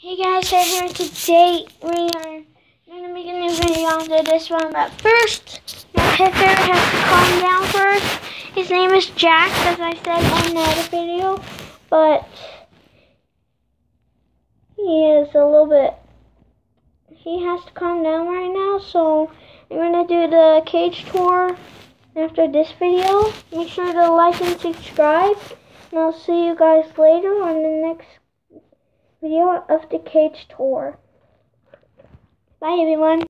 Hey guys, so here today we are going to make a new video onto this one, but first, my pet bear has to calm down first. His name is Jack, as I said on the other video, but he has to calm down right now, so I'm going to do the cage tour after this video. Make sure to like and subscribe, and I'll see you guys later on the next video of the cage tour. Bye everyone.